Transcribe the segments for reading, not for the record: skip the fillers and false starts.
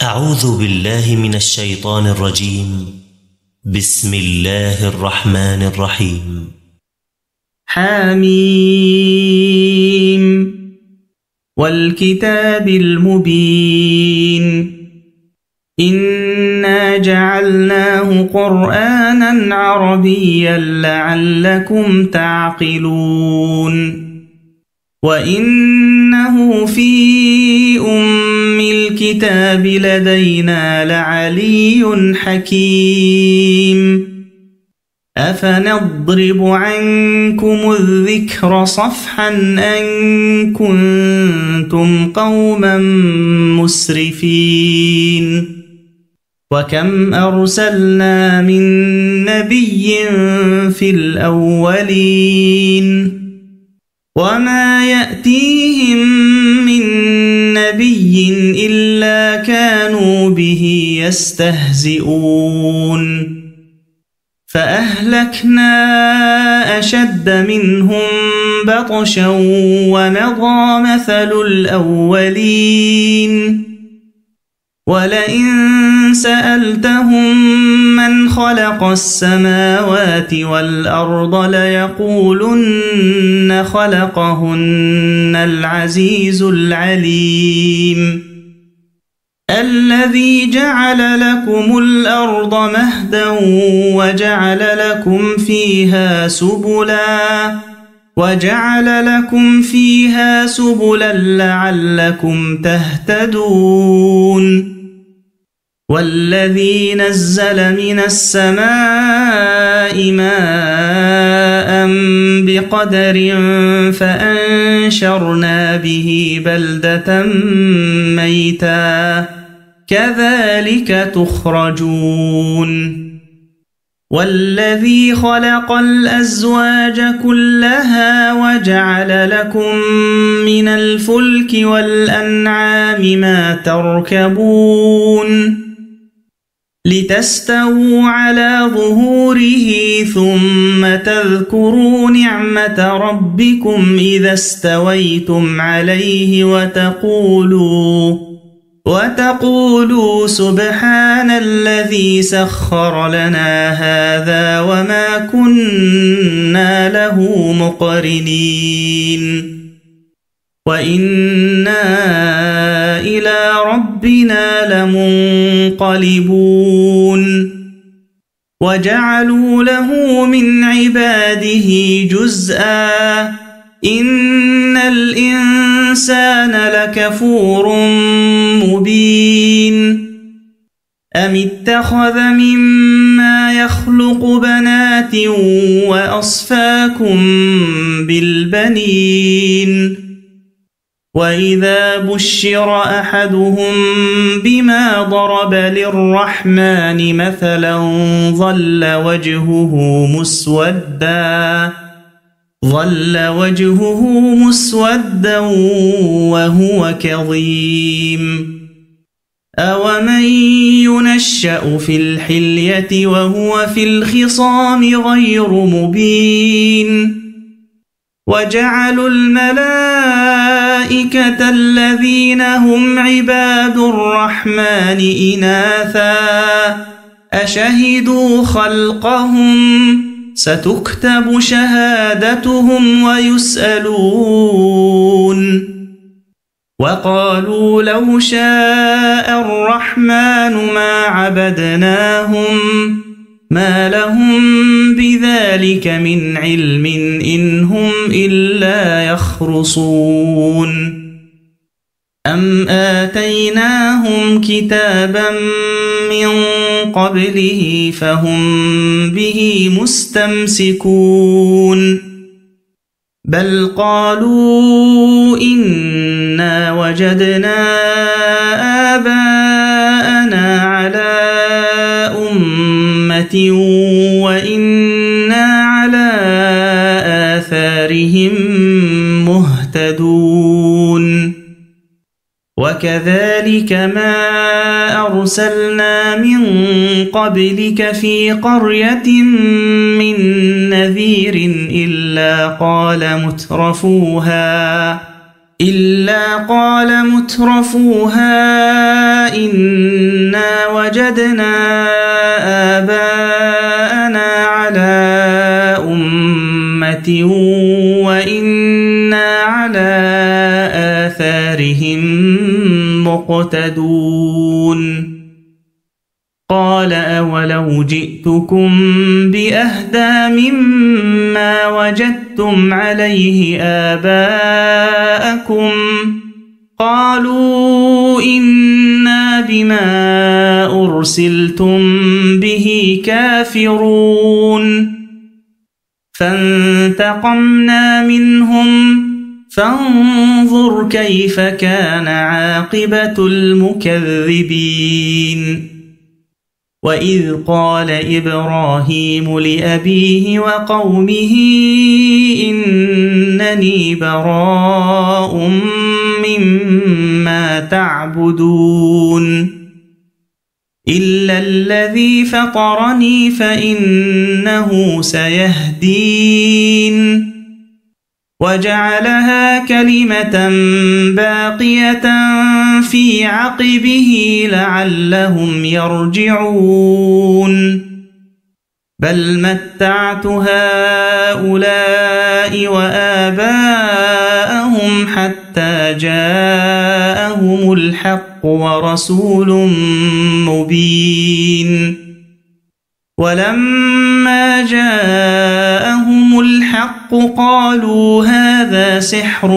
أعوذ بالله من الشيطان الرجيم. بسم الله الرحمن الرحيم. حميم والكتاب المبين إنا جعلناه قرآنا عربيا لعلكم تعقلون وإنه في أم الكتاب لدينا لعلي حكيم أفنضرب عنكم الذكر صفحا أن كنتم قوما مسرفين وكم أرسلنا من نبي في الأولين وما يأتيهم من نبي إلا كانوا به يستهزئون فأهلكنا أشد منهم بطشا ومضى مثل الأولين ولئن سألتهم من خلق السماوات والأرض ليقولن خلقهن العزيز العليم الذي جعل لكم الأرض مهدا وجعل لكم فيها سبلا لعلكم تهتدون والذي نزل من السماء ماء بقدر فأنشرنا به بلدة ميتا كذلك تخرجون والذي خلق الأزواج كلها وجعل لكم من الفلك والأنعام ما تركبون لتستووا على ظهوره ثم تذكروا نعمة ربكم إذا استويتم عليه وتقولوا سبحان الذي سخر لنا هذا وما كنا له مقرنين وإنا إلى ربنا لمنقلبون وجعلوا له من عباده جزءا إن الإنسان لكفور مبين أم اتخذ مما يخلق بنات وأصفاكم بالبنين وإذا بشر أحدهم بما ضرب للرحمن مثلا ظل وجهه مسودا وهو كظيم أومن ينشأ في الحلية وهو في الخصام غير مبين وجعلوا الملائكة الذين هم عباد الرحمن إناثا أشهدوا خلقهم ستكتب شهادتهم ويسألون وقالوا لو شاء الرحمن ما عبدناهم ما لهم بذلك من علم إن هم إلا يخرصون أم آتيناهم كتابا من قبله فهم به مستمسكون بل قالوا إنا وجدنا آباءنا على أمة وإنا على آثارهم مهتدون وكذلك ما أرسلنا من قبلك في قرية من نذير إلا قال إلا قال مترفوها إنا وجدنا آباءنا على أمة وإنا على آثارهم مقتدون قال أولو جئتكم بأهدى مما وجدتم عليه آباءكم قالوا إنا بما أرسلتم به كافرون فانتقمنا منهم فانظر كيف كان عاقبة المكذبين وإذ قال إبراهيم لأبيه وقومه إنني براء مما تعبدون إلا الذي فطرني فإنه سيهدين وجعلها كلمة باقية في عقبه لعلهم يرجعون بل متعت هؤلاء وآباءهم حتى جاءهم الحق ورسول مبين ولما جاءهم الحق قالوا هذا سحر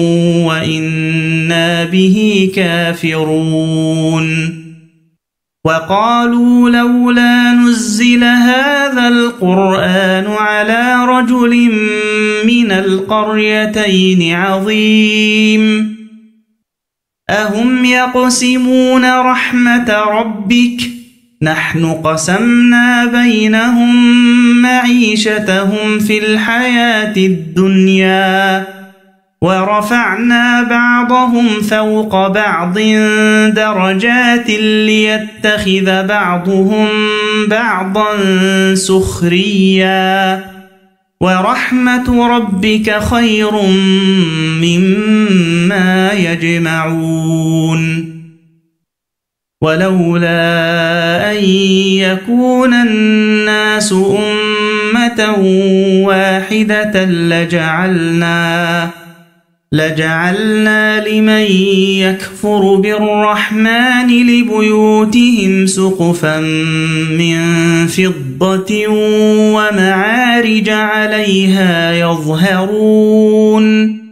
وإنا به كافرون وقالوا لولا نزل هذا القرآن على رجل من القريتين عظيم أهم يقسمون رحمة ربك نحن قسمنا بينهم معيشتهم في الحياة الدنيا ورفعنا بعضهم فوق بعض درجات ليتخذ بعضهم بعضا سخريا ورحمة ربك خير مما يجمعون ولولا أن يكون الناس أمة واحدة لجعلنا لمن يكفر بالرحمن لبيوتهم سقفا من فضة ومعارج عليها يظهرون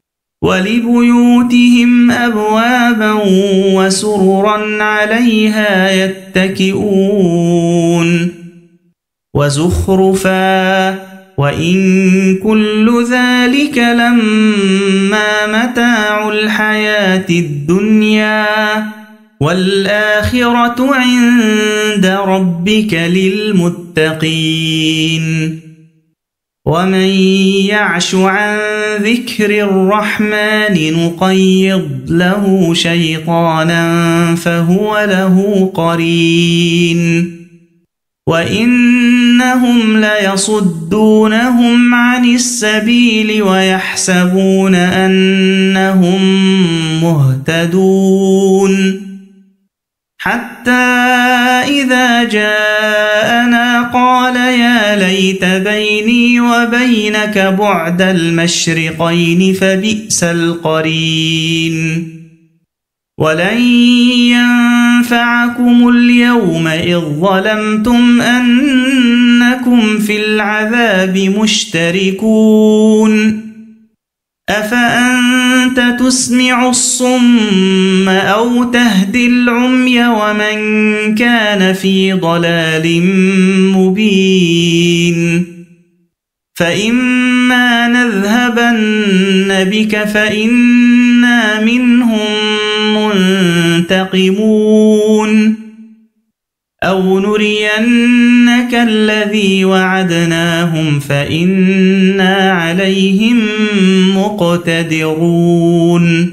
ولبيوتهم أبوابا وسررا عليها يتكئون وزخرفا وإن كل ذلك لما متاع الحياة الدنيا والآخرة عند ربك للمتقين ومن يعش عن ذكر الرحمن نقيض له شيطانا فهو له قرين وإنهم ليصدونهم عن السبيل ويحسبون أنهم مهتدون حتى إذا جاءنا قال يا ليت بيني وبينك بعد المشرقين فبئس القرين ولن ينفعكم اليوم إذ ظلمتم أنكم في العذاب مشتركون أفأنت تسمع الصم أو تهدي العمي ومن كان في ضلال مبين فإما نذهبن بك فإنا منهم منتقمون أو نرينك الذي وعدناهم فإنا عليهم مقتدرون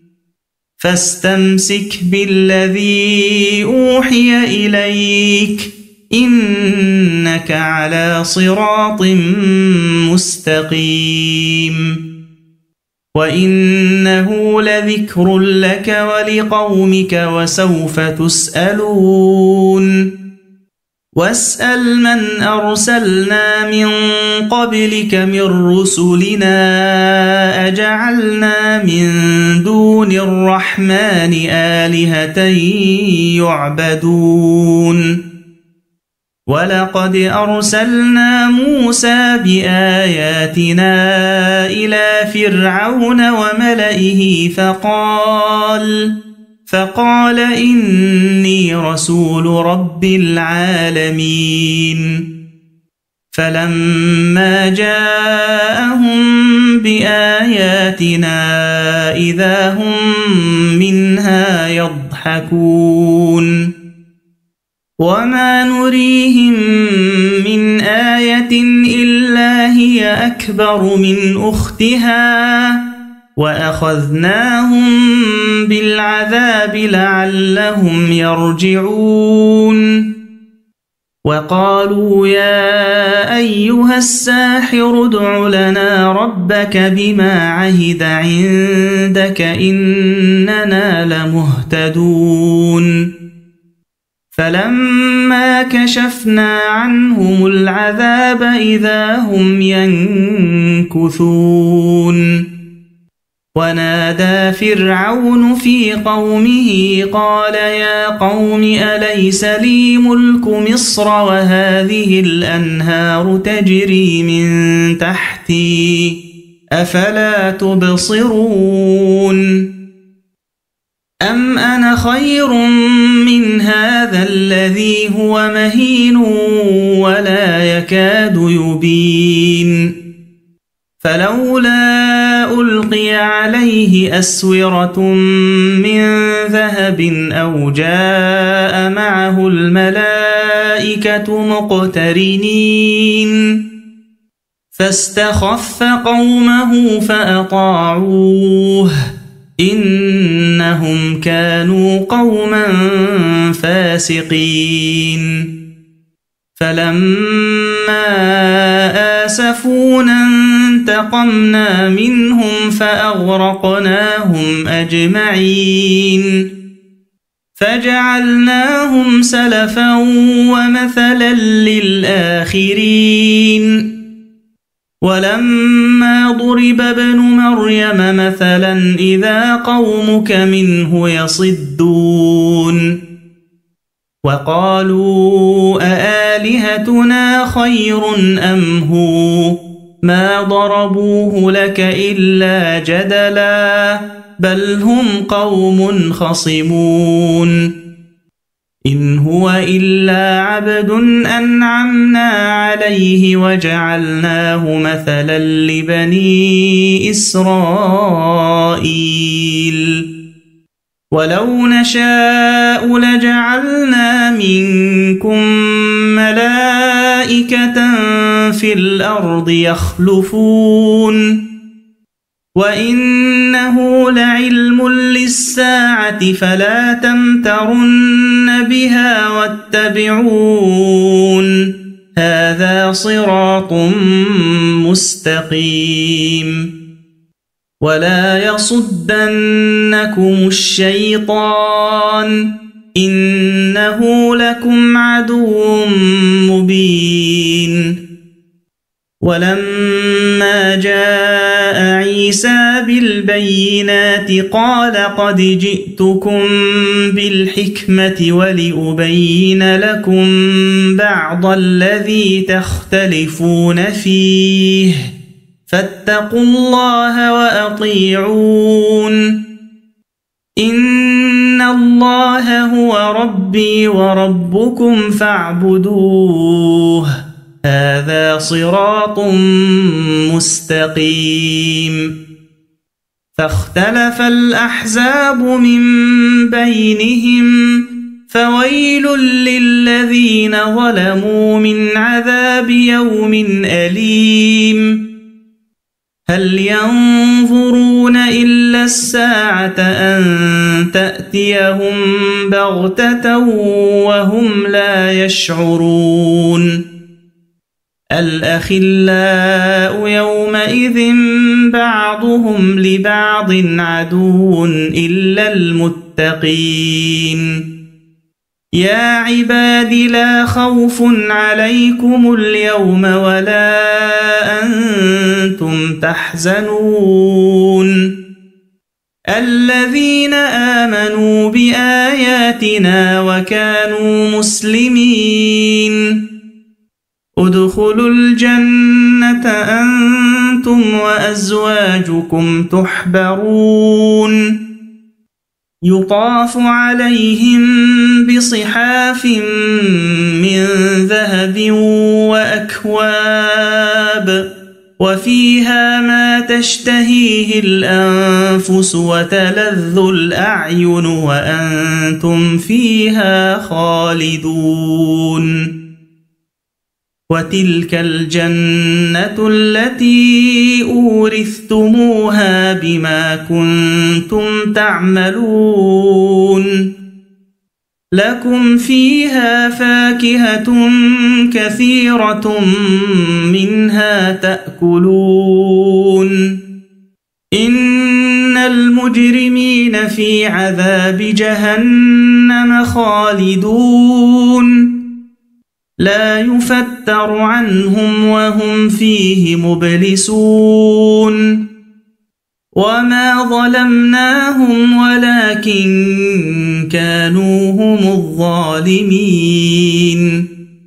فاستمسك بالذي أوحي إليك إنك على صراط مستقيم وإنه لذكر لك ولقومك وسوف تسألون واسأل من أرسلنا من قبلك من رسلنا أجعلنا من دون الرحمن آلهة يعبدون ولقد أرسلنا موسى بآياتنا إلى فرعون وملئه فقال إني رسول رب العالمين فلما جاءهم بآياتنا إذا هم منها يضحكون وما نريهم من آية إلا هي أكبر من أختها وأخذناهم بالعذاب لعلهم يرجعون وقالوا يا أيها الساحر ادع لنا ربك بما عهد عندك إننا لمهتدون فلما كشفنا عنهم العذاب إذا هم ينكثون ونادى فرعون في قومه قال يا قوم أليس لي ملك مصر وهذه الأنهار تجري من تحتي أفلا تبصرون أم أنا خير من هذا الذي هو مهين ولا يكاد يبين فلولا ألقي عليه أسورة من ذهب أو جاء معه الملائكة مقترنين فاستخف قومه فأطاعوه إنهم كانوا قوما فاسقين فلما آسفونا انتقمنا منهم فأغرقناهم أجمعين فجعلناهم سلفا ومثلا للآخرين ولما ضرب ابن مريم مثلا إذا قومك منه يصدون وقالوا أآلهتنا خير أم هو ما ضربوه لك إلا جدلا بل هم قوم خصمون إن هو إلا عبد أنعمنا عليه وجعلناه مثلا لبني إسرائيل ولو نشاء لجعلنا منكم ملائكة في الأرض يخلفون وإنه لعلم للساعة فلا تمترن بها واتبعون هذا صراط مستقيم ولا يصدنكم الشيطان إنه لكم عدو مبين ولما جاء عيسى بالبينات قال قد جئتكم بالحكمة ولأبين لكم بعض الذي تختلفون فيه فاتقوا الله وأطيعون إن الله هو ربي وربكم فاعبدوه هذا صراط مستقيم فاختلف الأحزاب من بينهم فويل للذين ظلموا من عذاب يوم أليم هل ينظرون إلا الساعة أن تأتيهم بغتة وهم لا يشعرون الأخلاء يومئذ بعضهم لبعض عدو إلا المتقين يا عباد لا خوف عليكم اليوم ولا أنتم تحزنون الذين آمنوا بآياتنا وكانوا مسلمين ادخلوا الجنة أنتم وأزواجكم تحبرون يطاف عليهم بصحاف من ذهب وأكواب وفيها ما تشتهيه الأنفس وتلذ الأعين وأنتم فيها خالدون وتلك الجنة التي أورثتموها بما كنتم تعملون لكم فيها فاكهة كثيرة منها تأكلون إن المجرمين في عذاب جهنم خالدون لا يفتر عنهم وهم فيه مبلسون وما ظلمناهم ولكن كانوا هم الظالمين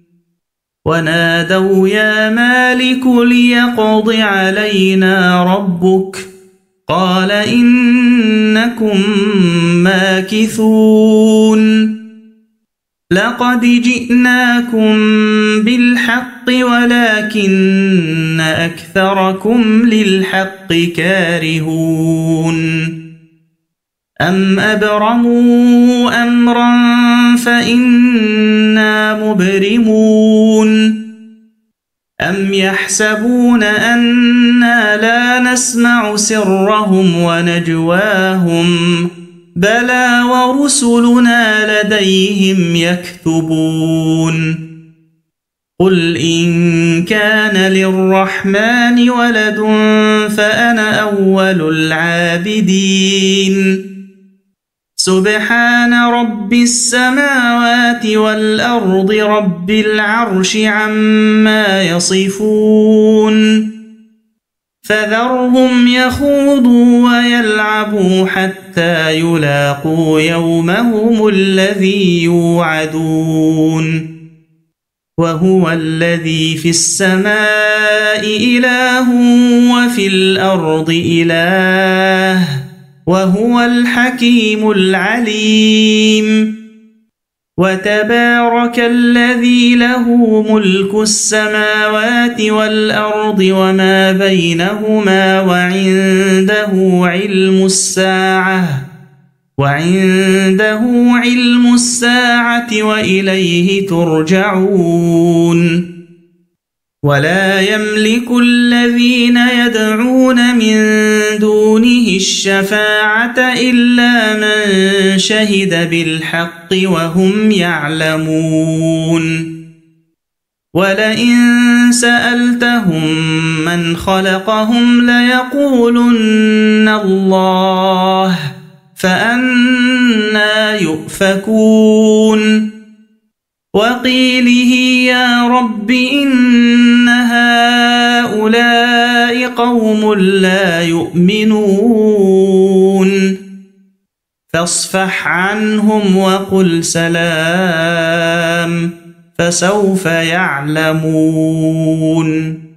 ونادوا يا مالك ليقض علينا ربك قال إنكم ماكثون لقد جئناكم بالحق ولكن أكثركم للحق كارهون أم أبرموا أمرا فإنا مبرمون أم يحسبون أنا لا نسمع سرهم ونجواهم بلى ورسلنا لديهم يكتبون قل إن كان للرحمن ولد فأنا أول العابدين سبحان رب السماوات والأرض رب العرش عما يصفون فذرهم يخوضوا ويلعبوا حتى يلاقوا يومهم الذي يوعدون وهو الذي في السماء إله وفي الأرض إله وهو الحكيم العليم وتبارك الذي له ملك السماوات والأرض وما بينهما وعنده علم الساعة وإليه ترجعون ولا يملك الذين يدعون من دونه الشفاعة إلا من شهد بالحق وهم يعلمون ولئن سألتهم من خلقهم ليقولن الله فأنى يؤفكون وقيله يا رب إن هؤلاء قوم لا يؤمنون فاصفح عنهم وقل سلام فسوف يعلمون